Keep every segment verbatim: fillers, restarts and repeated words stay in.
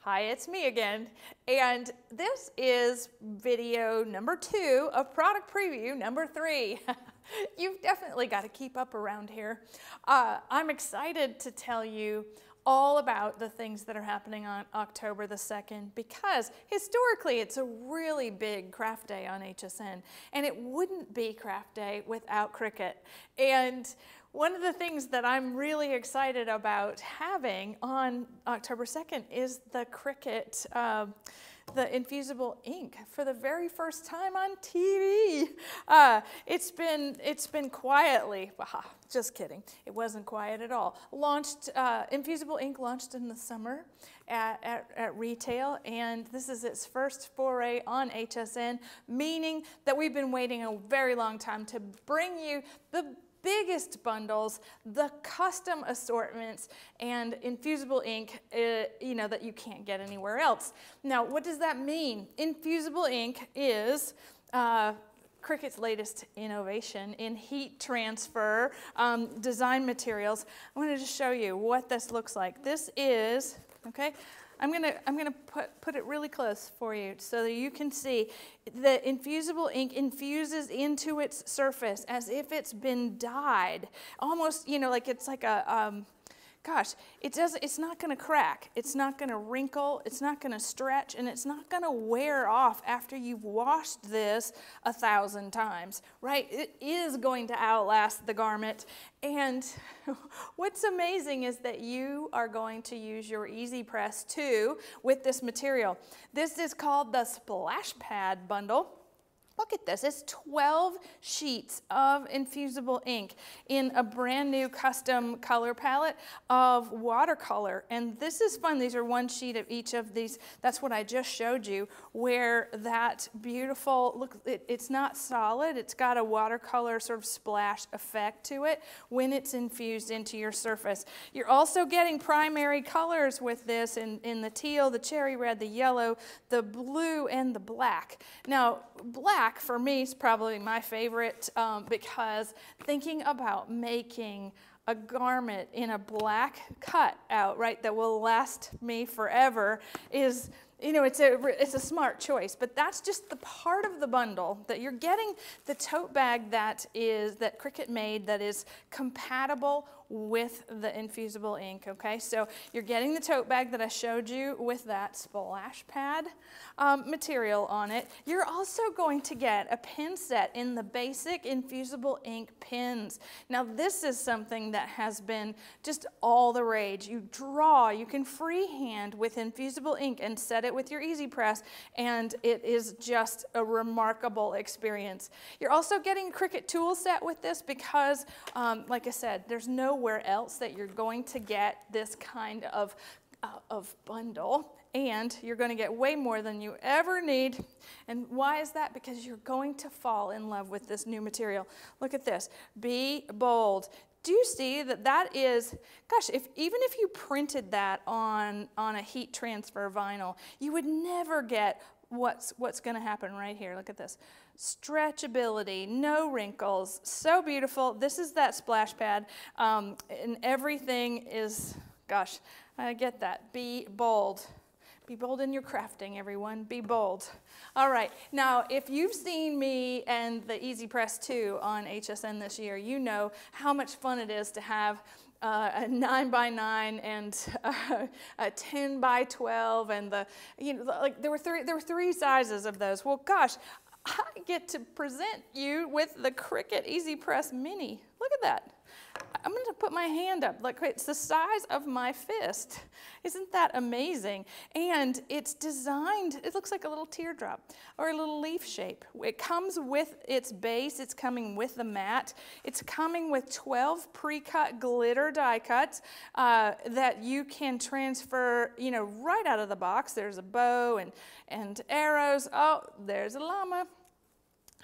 Hi, it's me again, and this is video number two of product preview number three. You've definitely got to keep up around here. Uh, I'm excited to tell you all about the things that are happening on October the second, because historically it's a really big craft day on H S N, and it wouldn't be craft day without Cricut. And one of the things that I'm really excited about having on October second is the Cricut, uh, the infusible ink for the very first time on T V. Uh, it's been it's been quietly, aha, just kidding, it wasn't quiet at all. Launched, uh, infusible ink launched in the summer at, at, at retail, and this is its first foray on H S N, meaning that we've been waiting a very long time to bring you the biggest bundles, the custom assortments, and infusible ink, uh, you know, that you can't get anywhere else. Now, what does that mean? Infusible ink is uh, Cricut's latest innovation in heat transfer um, design materials. I wanted to show you what this looks like. This is, okay, I'm gonna, I'm gonna put, put it really close for you so that you can see the infusible ink infuses into its surface as if it's been dyed. Almost, you know, like it's like a, um, gosh, it doesn't, it's not gonna crack, it's not gonna wrinkle, it's not gonna stretch, and it's not gonna wear off after you've washed this a thousand times, right? It is going to outlast the garment. And what's amazing is that you are going to use your Easy Press too with this material. This is called the Splash Pad Bundle. Look at this, it's twelve sheets of infusible ink in a brand new custom color palette of watercolor. And this is fun, these are one sheet of each of these. That's what I just showed you, where that beautiful, look, it, it's not solid, it's got a watercolor sort of splash effect to it when it's infused into your surface. You're also getting primary colors with this in, in the teal, the cherry red, the yellow, the blue, and the black. Now, black for me is probably my favorite um, because thinking about making a garment in a black cut out, right, that will last me forever is, you know, it's a, it's a smart choice. But that's just the part of the bundle that you're getting, the tote bag that is, that Cricut made that is compatible with the infusible ink, okay? So you're getting the tote bag that I showed you with that splash pad um, material on it. You're also going to get a pin set in the basic infusible ink pins. Now this is something that has been just all the rage. You draw, you can freehand with infusible ink and set it with your Easy Press, and it is just a remarkable experience. You're also getting a Cricut tool set with this because, um, like I said, there's no where else that you're going to get this kind of, uh, of bundle, and you're going to get way more than you ever need. And why is that? Because you're going to fall in love with this new material. Look at this. Be bold. Do you see that that is, gosh, if even if you printed that on, on a heat transfer vinyl, you would never get what's, what's going to happen right here. Look at this. Stretchability, no wrinkles, so beautiful. This is that splash pad, um, and everything is, gosh, I get that. Be bold. Be bold in your crafting, everyone. Be bold. All right, now if you've seen me and the Easy Press two on H S N this year, you know how much fun it is to have Uh, a nine by nine and uh, a ten by twelve, and the, you know, like there were three, there were three sizes of those. Well, gosh, I get to present you with the Cricut Easy Press Mini. Look at that. I'm going to put my hand up. Look, it's the size of my fist. Isn't that amazing? And it's designed, it looks like a little teardrop or a little leaf shape. It comes with its base. It's coming with the mat. It's coming with twelve pre-cut glitter die cuts uh, that you can transfer, you know, right out of the box. There's a bow and, and arrows. Oh, there's a llama.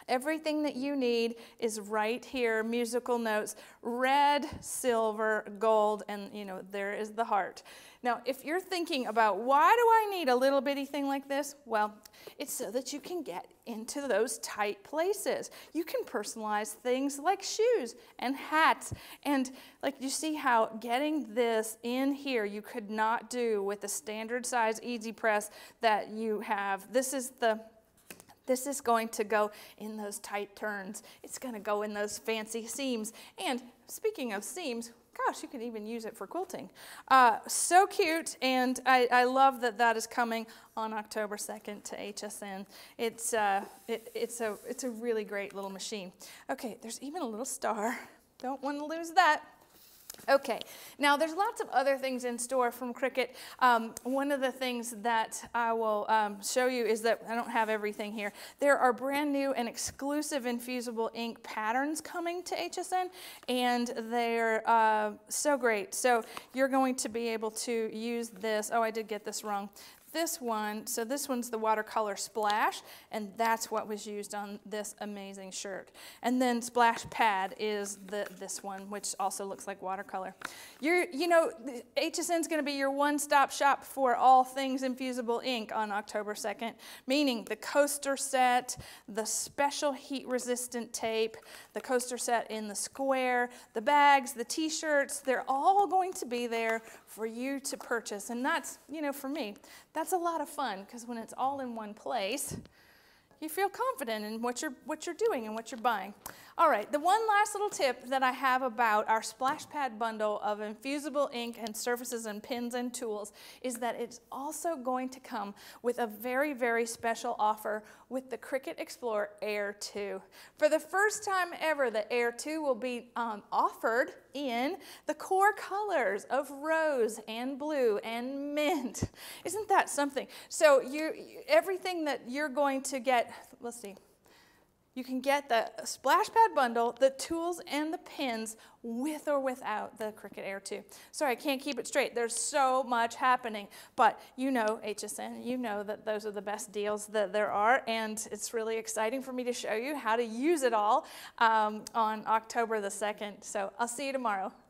Everything that you need is right here, musical notes, red, silver, gold, and you know, there is the heart. Now, if you're thinking about why do I need a little bitty thing like this? Well, it's so that you can get into those tight places. You can personalize things like shoes and hats. And like you see how getting this in here you could not do with the standard size Easy Press that you have. This is the This is going to go in those tight turns. It's going to go in those fancy seams. And speaking of seams, gosh, you can even use it for quilting. Uh, so cute, and I, I love that that is coming on October second to H S N. It's, uh, it, it's, a, it's a really great little machine. Okay, there's even a little star. Don't want to lose that. Okay, now there's lots of other things in store from Cricut. Um, one of the things that I will um, show you is that I don't have everything here. There are brand new and exclusive infusible ink patterns coming to H S N, and they're uh, so great. So you're going to be able to use this. Oh, I did get this wrong. This one, so this one's the watercolor Splash, and that's what was used on this amazing shirt. And then Splash Pad is the this one, which also looks like watercolor. You're, you know, H S N's going to be your one-stop shop for all things infusible ink on October second, meaning the coaster set, the special heat-resistant tape, the coaster set in the square, the bags, the t-shirts, they're all going to be there for you to purchase. And that's, you know, for me, that's a lot of fun, because when it's all in one place, you feel confident in what you're, what you're doing and what you're buying. All right, the one last little tip that I have about our Splash Pad bundle of infusible ink and surfaces and pins and tools is that it's also going to come with a very, very special offer with the Cricut Explore Air two. For the first time ever, the Air two will be um, offered in the core colors of rose and blue and mint. Isn't that something? So you, everything that you're going to get, let's see, you can get the Splash Pad bundle, the tools and the pins with or without the Cricut Air two. Sorry, I can't keep it straight. There's so much happening, but you know H S N, you know that those are the best deals that there are, and it's really exciting for me to show you how to use it all um, on October the second. So I'll see you tomorrow.